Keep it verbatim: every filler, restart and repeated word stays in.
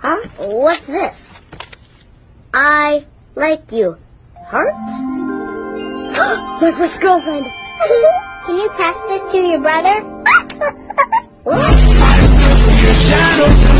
Huh? What's this? I like you. Heart? My first girlfriend. Can you pass this to your brother? What?